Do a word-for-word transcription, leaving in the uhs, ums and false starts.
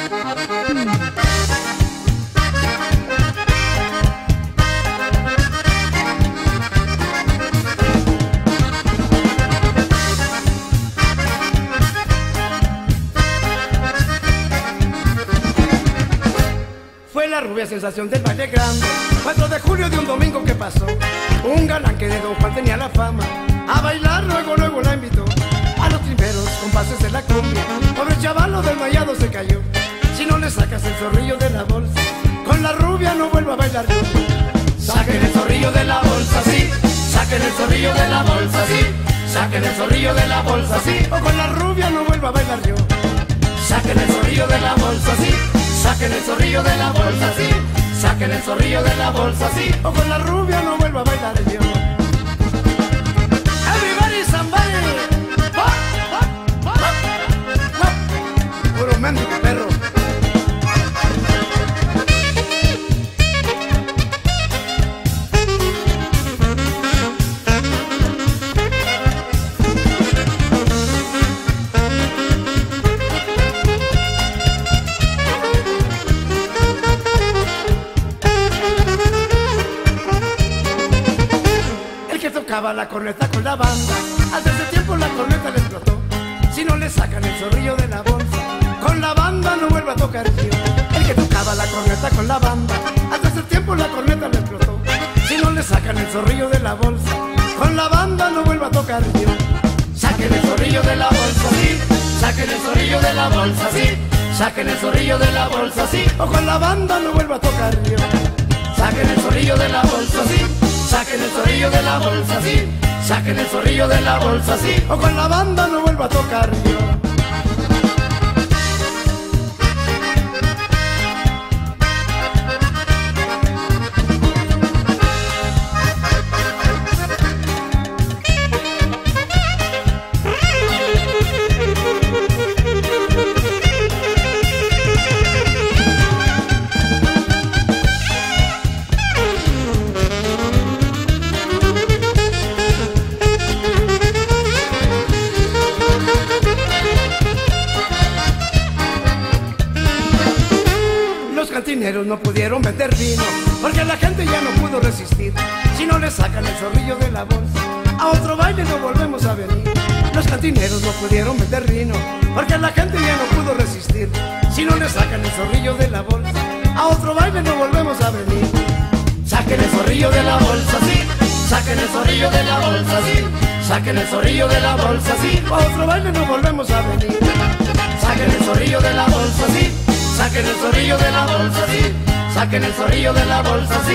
Fue la rubia sensación del baile grande, cuatro de julio de un domingo que pasó. Un galán que de Don Juan tenía la fama, a bailar luego luego la invitó. A los primeros compases de la cumbia, pobre chavalo del mallado se cayó. Si no le sacas el zorrillo de la bolsa, con la rubia no vuelvo a bailar yo. Saquen el zorrillo de la bolsa, sí. Saquen el zorrillo de la bolsa, sí. Saquen el zorrillo de la bolsa, sí. O con la rubia no vuelvo a bailar yo. Saquen el zorrillo de la bolsa, sí. Saquen el zorrillo de la bolsa, sí. Saquen el zorrillo de la bolsa, sí. O con la rubia no vuelvo a bailar yo. Everybody somebody. Hop, hop, hop, hop. Puro mendigo perro. Tocaba la corneta con la banda, hace ese tiempo la corneta le explotó. Si no le sacan el zorrillo de la bolsa, con la banda no vuelve a tocar yo. El que tocaba la corneta con la banda, hace ese tiempo la corneta le explotó. Si no le sacan el zorrillo de la bolsa, con la banda no vuelve a tocar yo. Saquen el zorrillo de la bolsa, sí. Saquen el zorrillo de la bolsa, sí. Saquen el zorrillo de la bolsa, sí. O con la banda no vuelvo a tocar yo. Saquen el zorrillo de la bolsa, sí. Saquen el zorrillo de la bolsa, sí. Saquen el zorrillo de la bolsa, sí. O con la banda no vuelvo a tocar yo. Los cantineros no pudieron vender vino, porque la gente ya no pudo resistir. Si no le sacan el zorrillo de la bolsa, a otro baile no volvemos a venir. Los cantineros no pudieron vender vino, porque la gente ya no pudo resistir. Si no le sacan el zorrillo de la bolsa, a otro baile no volvemos a venir. Saquen el zorrillo de la bolsa, sí. Saquen el zorrillo de la bolsa, sí. Saquen el zorrillo de la bolsa, sí. A otro baile no volvemos a venir. Saquen el zorrillo de la bolsa, sí. Saquen el zorrillo de la bolsa, sí. Saquen el zorrillo de la bolsa, sí.